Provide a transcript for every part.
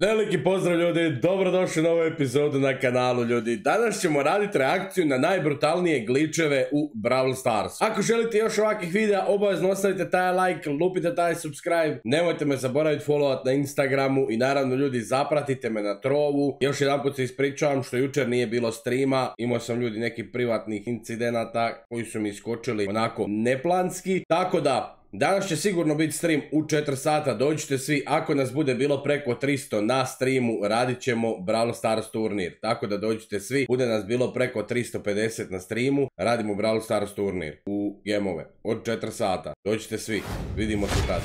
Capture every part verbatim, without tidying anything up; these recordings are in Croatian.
Veliki pozdrav ljudi, dobrodošli u novu epizodu na kanalu ljudi. Danas ćemo raditi reakciju na najbrutalnije glitcheve u Brawl Stars. Ako želite još ovakvih videa, obavezno ostavite taj like, lupite taj subscribe. Nemojte me zaboraviti followat na Instagramu i naravno ljudi zapratite me na Trovu. Još jedan put se ispričavam što jučer nije bilo streama. Imao sam ljudi nekih privatnih incidenata koji su mi iskočili onako neplanski. Tako da danas će sigurno biti stream u četiri sata, dođite svi, ako nas bude bilo preko tristo na streamu, radit ćemo Brawl Stars turnir, tako da dođite svi, bude nas bilo preko tristo pedeset na streamu, radimo Brawl Stars turnir u gemove, od četiri sata, dođite svi, vidimo se tada.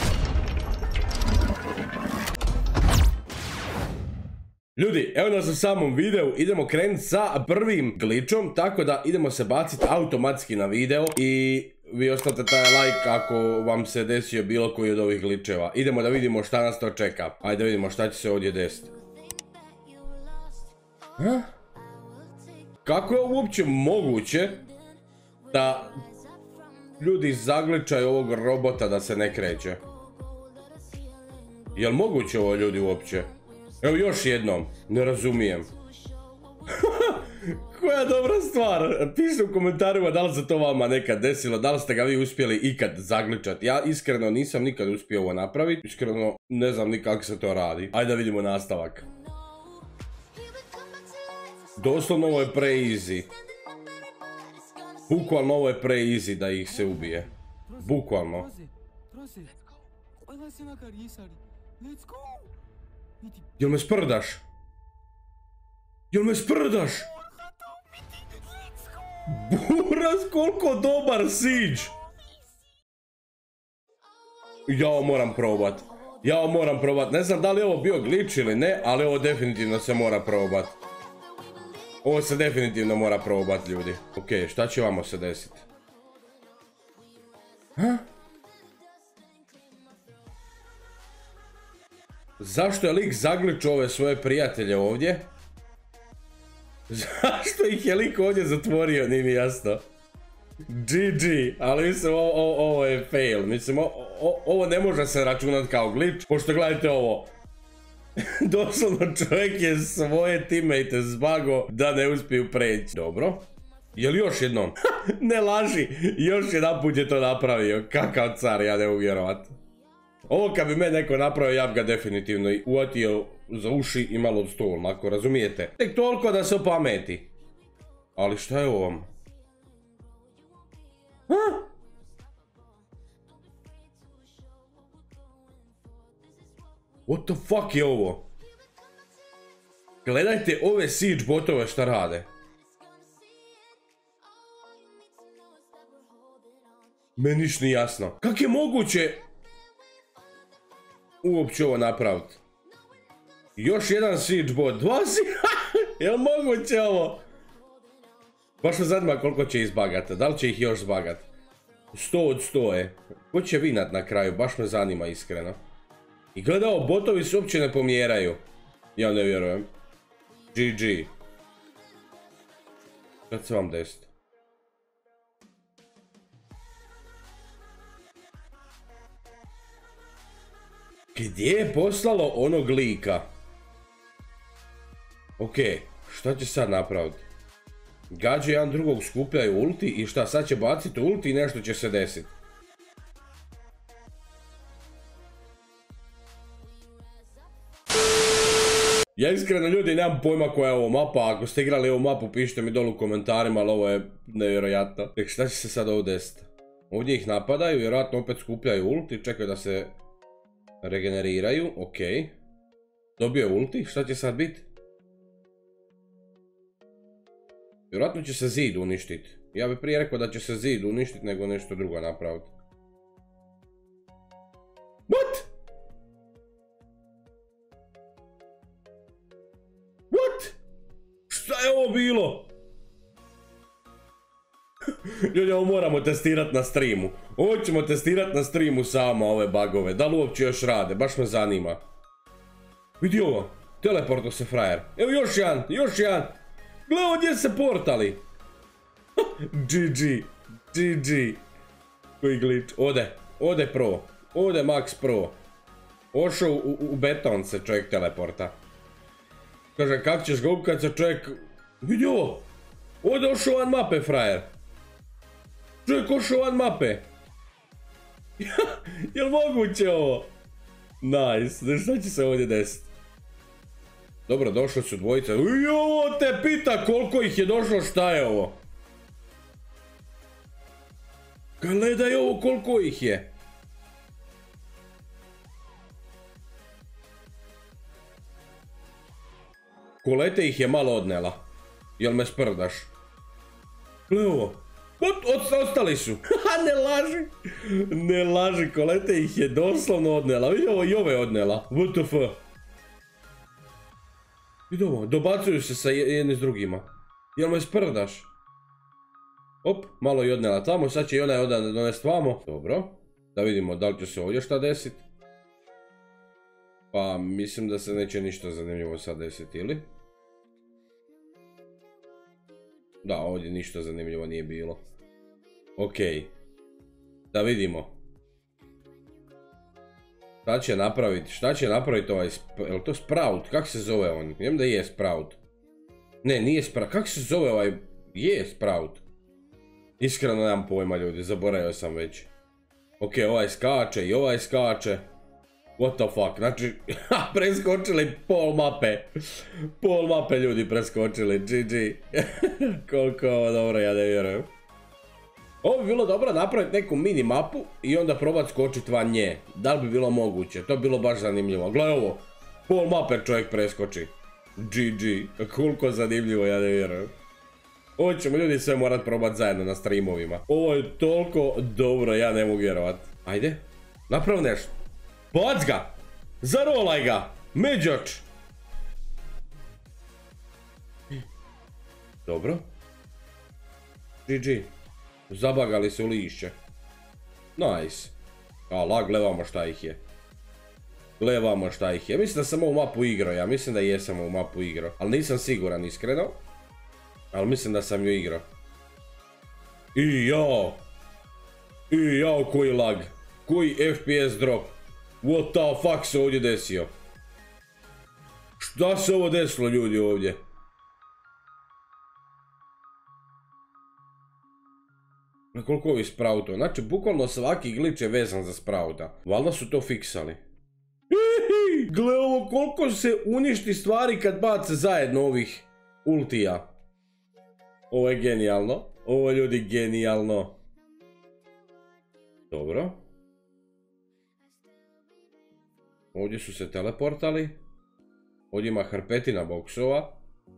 Ljudi, evo nas u samom videu, idemo krenuti sa prvim glitchom, tako da idemo se baciti automatski na video i vi ostavite taj like ako vam se desio bilo koji od ovih glitcheva. Idemo da vidimo šta nas to čeka. Ajde da vidimo šta će se ovdje desiti. Ha? Kako je uopće moguće da ljudi zagličaju ovog robota da se ne kreće? Jel moguće ovo ljudi uopće? Evo još jednom, ne razumijem. Koja dobra stvar, pišite u komentarima da li se to vama nekad desilo, da li ste ga vi uspjeli ikad zagličati. Ja iskreno nisam nikad uspio ovo napraviti, iskreno ne znam ni kako se to radi. Ajde da vidimo nastavak. Doslovno ovo je pre-easy. Bukvalno ovo je pre-easy da ih se ubije. Bukvalno. Jel me sprdaš? Jel me sprdaš? Buraz, koliko dobar siege! Ja ovo moram probat. Ja ovo moram probat. Ne znam da li je ovo bio glitch ili ne, ali ovo definitivno se mora probat. Ovo se definitivno mora probat, ljudi. Ok, šta će vamo se desiti? Ha? Zašto je lik zagličio ove svoje prijatelje ovdje? Zašto ih je lik ovdje zatvorio, nije mi jasno. G G, ali mislim ovo, ovo, ovo je fail, mislim o, o, ovo ne može se računati kao glitch, pošto gledajte ovo. Doslovno čovjek je svoje teammate zbago da ne uspiju preći. Dobro. Jel još jednom? Ne laži, još jedan put je to napravio, kakav car, ja ne mogu vjerovat. Ovo kad bi me neko napravio, ja bi ga definitivno uvatio za uši i malo od stol, ako razumijete. Tek toliko da se opameti. Ali šta je ovom? Ha? What the fuck je ovo? Gledajte ove siege botove šta rade. Meni niš nije jasno. Kako je moguće uopće ovo napraviti? Još jedan siege bot, dva siege, jel moguće ovo? Baš me zanima koliko će izbagati, da li će ih još zbagati? sto od sto je. Ko će vinat na kraju, baš me zanima iskreno. I gledao, botovi se uopće ne pomjeraju. Ja ne vjerujem. G G. Kad se vam desiti? Gdje je poslalo onog lika? Ok, šta će sad napraviti? Gađe jedan drugog, skupljaju ulti i šta, sad će baciti ulti i nešto će se desiti. Ja iskreno ljudi nemam pojma koja je ovo mapa, ako ste igrali ovu mapu pišite mi dolu u komentarima, ali ovo je nevjerojatno. Tek šta će se sad ovo desiti? Ovdje ih napadaju, vjerojatno opet skupljaju ulti, čekaju da se regeneriraju, ok. Dobio je ulti, šta će sad biti? Vjerojatno će se zid uništiti. Ja bih prije rekao da će se zid uništiti nego nešto drugo napraviti. What? What? Šta je ovo bilo? Ljudi, ovo moramo testirati na streamu. Ovo ćemo testirati na streamu samo ove bugove. Da li uopće još rade? Baš me zanima. Vidi ovo. Teleportao se frajer. Evo još jedan. Još jedan. Gle ovdje se portali. G G. G G. Koji glitch. Ode. Ode pro. Ode max pro. Ošao u, u beton se čovjek teleporta. Kaže, kak ćeš ga upkat sa čovjek... Vidi ovo! Ovo došao van mape, frajer. Čovjek ošao van mape. Jel moguće ovo? Nice, znaš šta će se ovdje desiti? Dobro, došli su dvojica. I ovo te pita koliko ih je došlo, šta je ovo? Gledaj ovo koliko ih je. Kolete ih je malo odnela. Jel me sprdaš? Gle ovo. Ostali su. Ne laži. Ne laži, Kolete ih je doslovno odnela. Vidi ovo, i ove odnela. W T F. Vidi ovo, dobacuju se sa jedni s drugima. Jel me sprdaš? Op, malo i odnela tamo, sad će i onaj odan donest vamo. Dobro, da vidimo da li će se ovdje šta desiti. Pa mislim da se neće ništa zanimljivo sad desiti, ili? Da, ovdje ništa zanimljivo nije bilo. Okej. Da vidimo. Šta će napraviti? Šta će napraviti ovaj... Je li to Sprout? Kak se zove on? Vem da je Sprout. Ne, nije Sprout. Kak se zove ovaj... Je Sprout. Iskreno nemam pojma, ljudi. Zaboravio sam već. Okej, ovaj skače i ovaj skače. What the fuck? Znači, preskočili pol mape. Pol mape ljudi preskočili. G G. Koliko ovo dobro, ja ne vjerujem. Ovo bi bilo dobro napraviti neku mini mapu i onda probat skočiti van nje. Da li bi bilo moguće? To bi bilo baš zanimljivo. Gledaj ovo. Pol mape čovjek preskoči. G G. Koliko zanimljivo, ja ne vjerujem. Ovo ćemo ljudi sve morat probat zajedno na streamovima. Ovo je toliko dobro, ja ne mogu vjerovat. Ajde. Napravi nešto. Bac ga! Zarolaj ga! Međoč! Dobro. G G. Zabagali se u lišće. Nice. Ala, gledamo šta ih je. Gledamo šta ih je. Mislim da sam ovu mapu igrao, ja mislim da jesam ovu mapu igrao. Ali nisam siguran, iskreno. Ali mislim da sam ju igrao. I jao. I jao, koji lag. Koji F P S drop. What the fuck se ovdje desio? Šta se ovo desilo, ljudi, ovdje? Na koliko ovih Sproutova? Znači, bukvalno svaki glitch je vezan za Sprouta. Valjda su to fiksali. Gle ovo, koliko se uništi stvari kad bace zajedno ovih ultija. Ovo je genijalno. Ovo je, ljudi, genijalno. Dobro. Ovdje su se teleportali. Ovdje ima hrpetina boksova.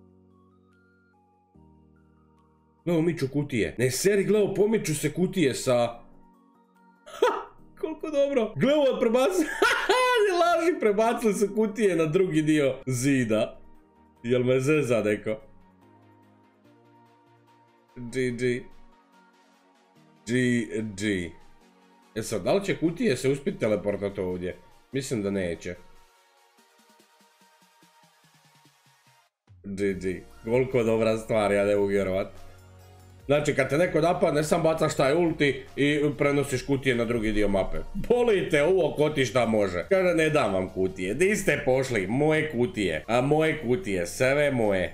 Gledao, miču kutije. Ne seri, gledao, pomiču se kutije sa... Ha! Koliko dobro. Gledao, prebacili... Ne laži, prebacili su kutije na drugi dio zida. Jel me zeza neko? G G. G G. E sad, da li će kutije se uspjeti teleportati ovdje? Mislim da neće. G G. Koliko dobra stvar, ja ne mogu vjerovat. Znači, kad te neko napadne, sam bacaš taj ulti i prenosiš kutije na drugi dio mape. Bolite ovo, ko ti šta može. Kaže, ne dam vam kutije. Di ste pošli? Moje kutije. A moje kutije, sve moje.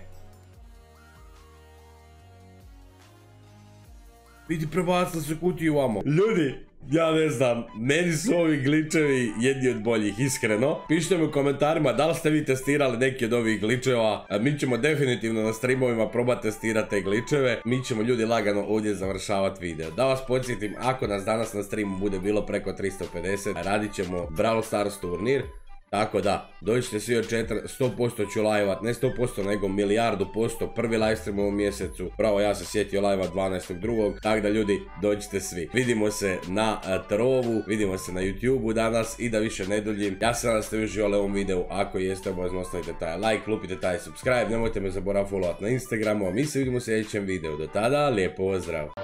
Vidi, prebacili su kutiju vamo. Ljudi, ja ne znam, meni su ovi glitchevi jedni od boljih, iskreno. Pišite mi u komentarima da li ste vi testirali neki od ovih glitcheva. Mi ćemo definitivno na streamovima probati testirati te glitcheve. Mi ćemo, ljudi, lagano ovdje završavati video. Da vas podsjetim, ako nas danas na streamu bude bilo preko tristo pedeset, radit ćemo Brawl Stars turnir. Tako da, dođite svi od četiri, sto posto ću live-at, ne sto posto nego milijardu posto, prvi live stream u ovom mjesecu. Pravo, ja se sjetio live-at dvanaestog drugog Tako da, ljudi, dođite svi. Vidimo se na Trovu, vidimo se na YouTubeu danas i da više ne duljim. Ja se nadam da ste uživali u ovom videu, ako jeste, obavezno ostavite taj like, lupite taj subscribe, nemojte me zaboraviti followat na Instagramu, a mi se vidimo u sljedećem videu. Do tada, lijep pozdrav!